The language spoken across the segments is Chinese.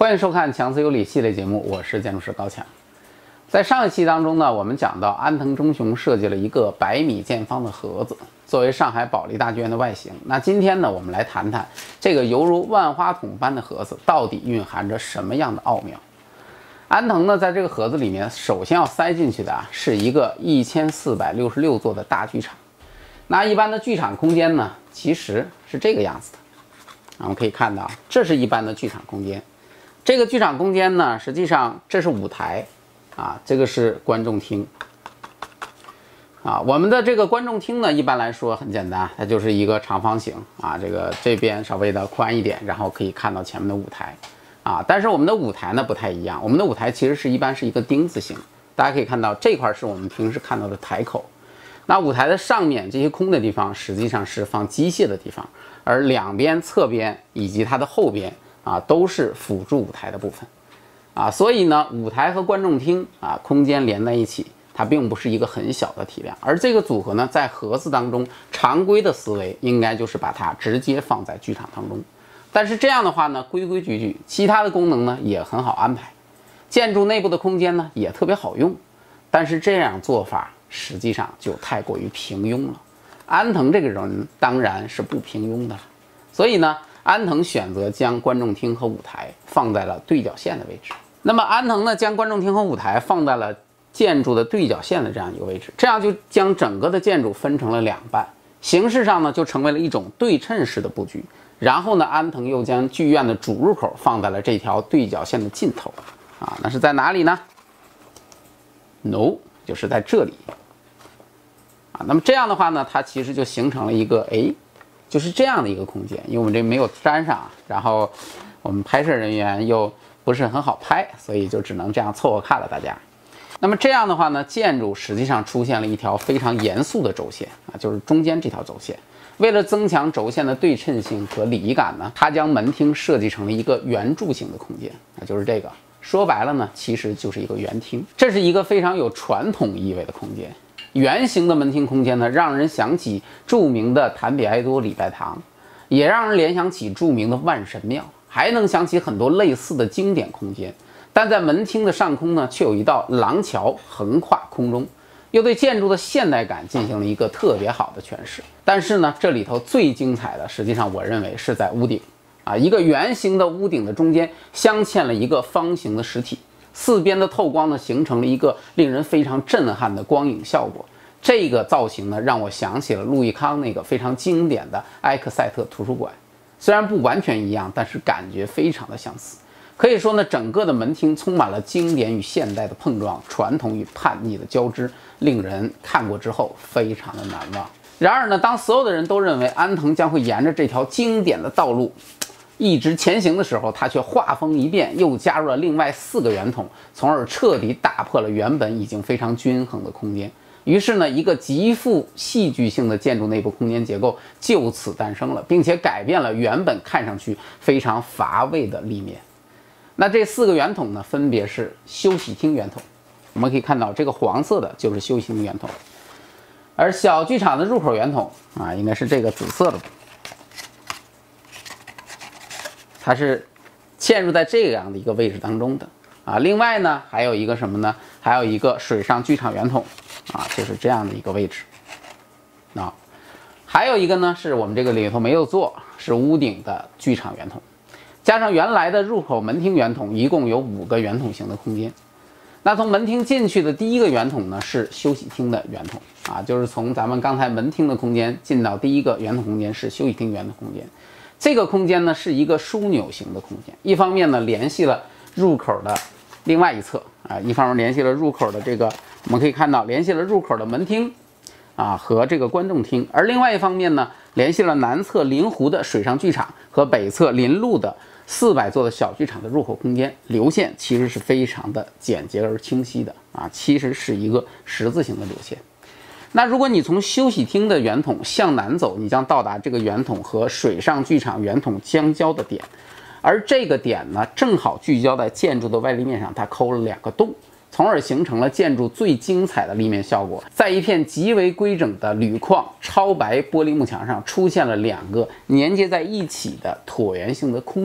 欢迎收看强词有理系列节目，我是建筑师高强。在上一期当中呢，我们讲到安藤忠雄设计了一个100米见方的盒子，作为上海保利大剧院的外形。那今天呢，我们来谈谈这个犹如万花筒般的盒子到底蕴含着什么样的奥妙。安藤呢，在这个盒子里面，首先要塞进去的是一个1466座的大剧场。那一般的剧场空间呢，其实是这个样子的。我们可以看到，这是一般的剧场空间。这个剧场空间呢，实际上这是舞台，这个是观众厅。我们的这个观众厅呢，一般来说很简单，它就是一个长方形这边稍微的宽一点，然后可以看到前面的舞台但是我们的舞台呢不太一样，我们的舞台其实一般是一个丁字形，大家可以看到这块是我们平时看到的台口。那舞台的上面这些空的地方，实际上是放机械的地方，而两边、侧边以及它的后边都是辅助舞台的部分所以呢，舞台和观众厅空间连在一起，它并不是一个很小的体量。而这个组合呢，在盒子当中，常规的思维应该就是把它直接放在剧场当中。但是这样的话呢，规规矩矩，其他的功能呢也很好安排，建筑内部的空间呢也特别好用。但是这样做法实际上就太过于平庸了。安藤这个人当然是不平庸的了，所以呢，安藤选择将观众厅和舞台放在了对角线的位置。那么安藤呢，将观众厅和舞台放在了建筑的对角线的这样一个位置，这样就将整个的建筑分成了两半，形式上呢就成为了一种对称式的布局。然后呢，安藤又将剧院的主入口放在了这条对角线的尽头那是在哪里呢 ？No， 就是在这里那么这样的话呢，它其实就形成了一个就是这样的一个空间，因为我们这没有粘上然后我们拍摄人员又不是很好拍，所以就只能这样凑合看了大家。那么这样的话呢，建筑实际上出现了一条非常严肃的轴线就是中间这条轴线。为了增强轴线的对称性和礼仪感呢，它将门厅设计成了一个圆柱形的空间就是这个。说白了呢，其实就是一个圆厅。这是一个非常有传统意味的空间。圆形的门厅空间呢，让人想起著名的坦比埃多礼拜堂，也让人联想起著名的万神庙，还能想起很多类似的经典空间。但在门厅的上空呢，却有一道廊桥横跨空中，又对建筑的现代感进行了一个特别好的诠释。但是呢，这里头最精彩的，实际上我认为是在屋顶一个圆形的屋顶的中间镶嵌了一个方形的实体，四边的透光呢，形成了一个令人非常震撼的光影效果。这个造型呢，让我想起了路易康那个非常经典的埃克塞特图书馆，虽然不完全一样，但是感觉非常的相似。可以说呢，整个的门厅充满了经典与现代的碰撞，传统与叛逆的交织，令人看过之后非常的难忘。然而呢，当所有的人都认为安藤将会沿着这条经典的道路一直前行的时候，他却画风一变，又加入了另外4个圆筒，从而彻底打破了原本已经非常均衡的空间。于是呢，一个极富戏剧性的建筑内部空间结构就此诞生了，并且改变了原本看上去非常乏味的立面。那这4个圆筒呢，分别是休息厅圆筒，我们可以看到这个黄色的就是休息厅圆筒，而小剧场的入口圆筒应该是这个紫色的，它是嵌入在这样的一个位置当中的另外呢，还有一个什么呢？还有一个水上剧场圆筒就是这样的一个位置还有一个呢，是我们这个里头没有做，是屋顶的剧场圆筒，加上原来的入口门厅圆筒，一共有5个圆筒形的空间。那从门厅进去的第一个圆筒呢，是休息厅的圆筒就是从咱们刚才门厅的空间进到第一个圆筒空间是休息厅圆筒空间。这个空间呢，是一个枢纽型的空间，一方面呢联系了入口的另外一侧一方面联系了入口的这个，我们可以看到联系了入口的门厅和这个观众厅，而另外一方面呢，联系了南侧临湖的水上剧场和北侧临路的400座的小剧场的入口空间。流线其实是非常的简洁而清晰的其实是一个十字形的流线。那如果你从休息厅的圆筒向南走，你将到达这个圆筒和水上剧场圆筒相交的点，而这个点呢，正好聚焦在建筑的外立面上，它抠了2个洞，从而形成了建筑最精彩的立面效果。在一片极为规整的铝矿超白玻璃幕墙上，出现了2个连接在一起的椭圆形的空洞。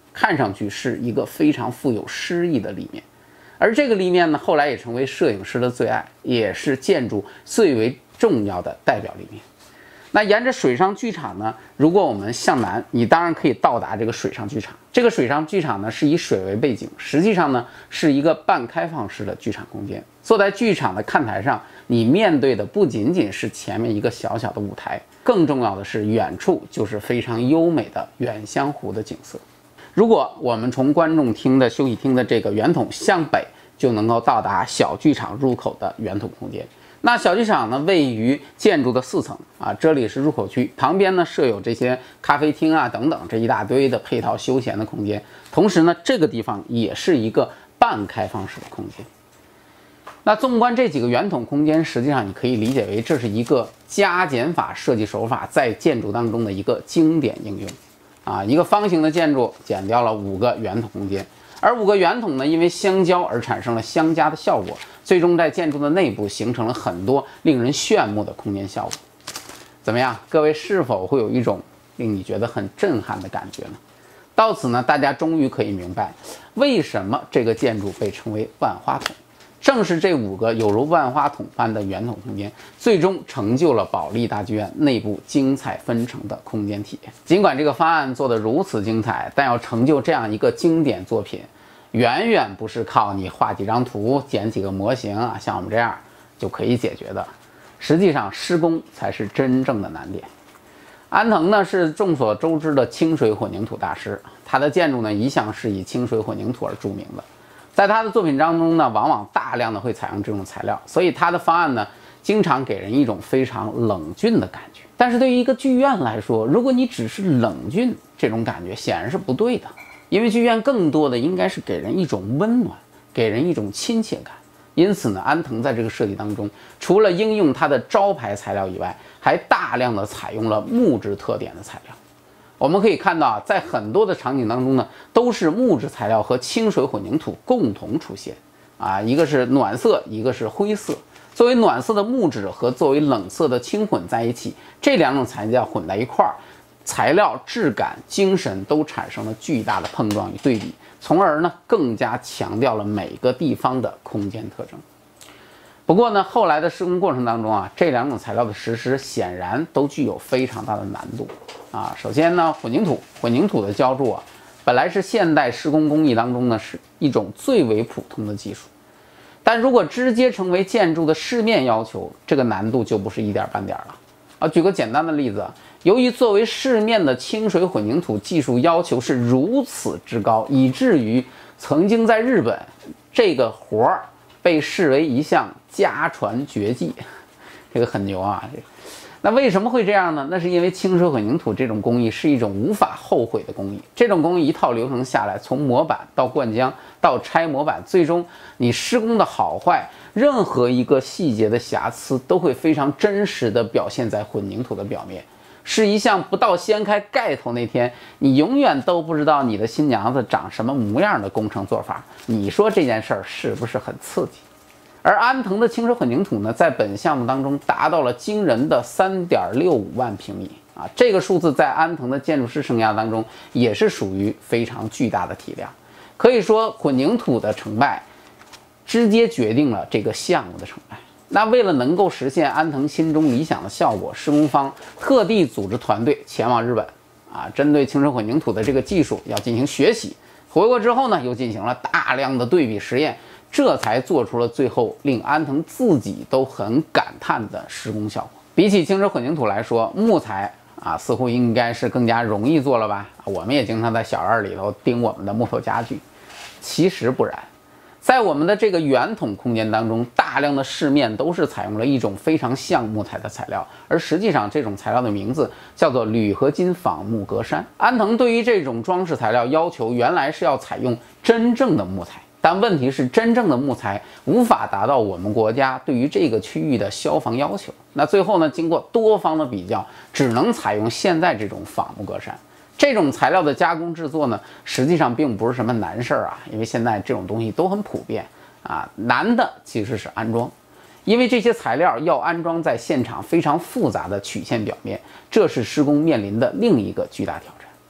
看上去是一个非常富有诗意的立面。而这个立面呢，后来也成为摄影师的最爱，也是建筑最为重要的代表立面。那沿着水上剧场呢，如果我们向南，你当然可以到达这个水上剧场。这个水上剧场呢，是以水为背景，实际上呢是一个半开放式的剧场空间。坐在剧场的看台上，你面对的不仅仅是前面一个小小的舞台，更重要的是远处就是非常优美的远香湖的景色。如果我们从观众厅的休息厅的这个圆筒向北，就能够到达小剧场入口的圆筒空间。那小剧场呢，位于建筑的4层啊，这里是入口区，旁边呢设有这些咖啡厅啊等等这一大堆的配套休闲的空间。同时呢，这个地方也是一个半开放式的空间。那纵观这几个圆筒空间，实际上你可以理解为这是一个加减法设计手法在建筑当中的一个经典应用啊，一个方形的建筑减掉了5个圆筒空间。而5个圆筒呢，因为相交而产生了相加的效果，最终在建筑的内部形成了很多令人炫目的空间效果。怎么样，各位是否会有一种令你觉得很震撼的感觉呢？到此呢，大家终于可以明白，为什么这个建筑被称为万花筒。正是这5个有如万花筒般的圆筒空间，最终成就了保利大剧院内部精彩纷呈的空间体验。尽管这个方案做得如此精彩，但要成就这样一个经典作品，远远不是靠你画几张图、剪几个模型啊，像我们这样就可以解决的。实际上，施工才是真正的难点。安藤呢是众所周知的清水混凝土大师，他的建筑呢一向是以清水混凝土而著名的。在他的作品当中呢，往往大量的会采用这种材料，所以他的方案呢，经常给人一种非常冷峻的感觉。但是对于一个剧院来说，如果你只是冷峻，这种感觉显然是不对的，因为剧院更多的应该是给人一种温暖，给人一种亲切感。因此呢，安藤在这个设计当中，除了应用它的招牌材料以外，还大量的采用了木质特点的材料。我们可以看到啊，在很多的场景当中呢，都是木质材料和清水混凝土共同出现啊，一个是暖色，一个是灰色。作为暖色的木质和作为冷色的清混在一起，这2种材料混在一块儿，材料质感、精神都产生了巨大的碰撞与对比，从而呢更加强调了每个地方的空间特征。不过呢，后来的施工过程当中啊，这2种材料的实施显然都具有非常大的难度啊。首先呢，混凝土的浇筑啊，本来是现代施工工艺当中呢是一种最为普通的技术，但如果直接成为建筑的市面要求，这个难度就不是一点半点了啊。举个简单的例子，由于作为市面的清水混凝土技术要求是如此之高，以至于曾经在日本，这个活儿被视为一项家传绝技，这个很牛啊！那为什么会这样呢？那是因为清水混凝土这种工艺是一种无法后悔的工艺。这种工艺一套流程下来，从模板到灌浆到拆模板，最终你施工的好坏，任何一个细节的瑕疵都会非常真实地表现在混凝土的表面。是一项不到掀开盖头那天，你永远都不知道你的新娘子长什么模样的工程做法。你说这件事儿是不是很刺激？而安藤的清水混凝土呢，在本项目当中达到了惊人的3.65万平米啊！这个数字在安藤的建筑师生涯当中也是属于非常巨大的体量。可以说，混凝土的成败直接决定了这个项目的成败。那为了能够实现安藤心中理想的效果，施工方特地组织团队前往日本啊，针对清水混凝土的这个技术要进行学习。回国之后呢，又进行了大量的对比实验，这才做出了最后令安藤自己都很感叹的施工效果。比起清水混凝土来说，木材啊似乎应该是更加容易做了吧？我们也经常在小院里头钉我们的木头家具，其实不然。在我们的这个圆筒空间当中，大量的饰面都是采用了一种非常像木材的材料，而实际上这种材料的名字叫做铝合金仿木格栅。安藤对于这种装饰材料要求原来是要采用真正的木材，但问题是真正的木材无法达到我们国家对于这个区域的消防要求。那最后呢，经过多方的比较，只能采用现在这种仿木格栅。这种材料的加工制作呢，实际上并不是什么难事儿啊，因为现在这种东西都很普遍啊。难的其实是安装，因为这些材料要安装在现场非常复杂的曲线表面，这是施工面临的另一个巨大挑战。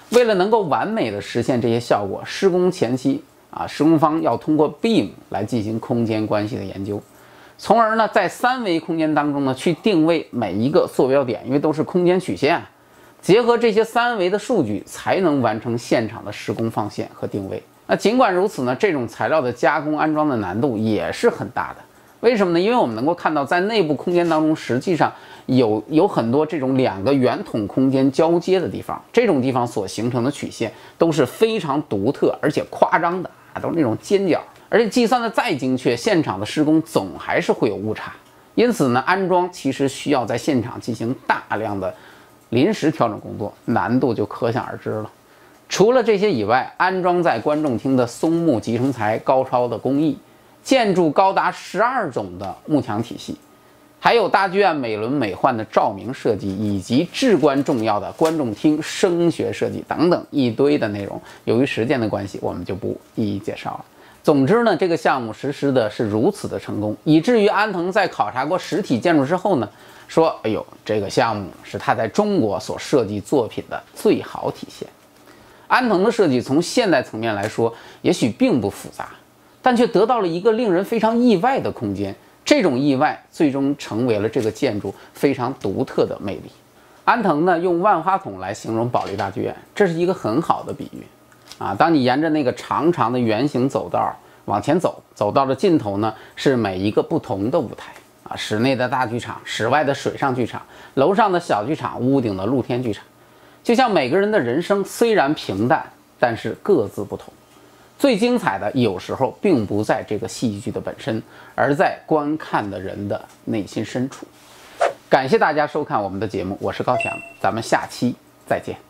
为了能够完美的实现这些效果，施工前期施工方要通过 BIM 来进行空间关系的研究，从而呢在3维空间当中呢去定位每一个坐标点，因为都是空间曲线，结合这些3维的数据，才能完成现场的施工放线和定位。那尽管如此呢，这种材料的加工安装的难度也是很大的。为什么呢？因为我们能够看到，在内部空间当中，实际上有很多这种2个圆筒空间交接的地方，这种地方所形成的曲线都是非常独特而且夸张的都是那种尖角，而且计算的再精确，现场的施工总还是会有误差。因此呢，安装其实需要在现场进行大量的临时调整工作，难度就可想而知了。除了这些以外，安装在观众厅的松木集成材高超的工艺，建筑高达12种的幕墙体系，还有大剧院美轮美奂的照明设计，以及至关重要的观众厅声学设计等等一堆的内容。由于时间的关系，我们就不一一介绍了。总之呢，这个项目实施的是如此的成功，以至于安藤在考察过实体建筑之后呢，说：“哎呦，这个项目是他在中国所设计作品的最好体现。”安藤的设计从现代层面来说，也许并不复杂，但却得到了一个令人非常意外的空间。这种意外最终成为了这个建筑非常独特的魅力。安藤呢，用万花筒来形容保利大剧院，这是一个很好的比喻当你沿着那个长长的圆形走道往前走，走到了尽头呢，是每一个不同的舞台室内的大剧场，室外的水上剧场，楼上的小剧场，屋顶的露天剧场。就像每个人的人生虽然平淡，但是各自不同。最精彩的有时候并不在这个戏剧的本身，而在观看的人的内心深处。感谢大家收看我们的节目，我是高强，咱们下期再见。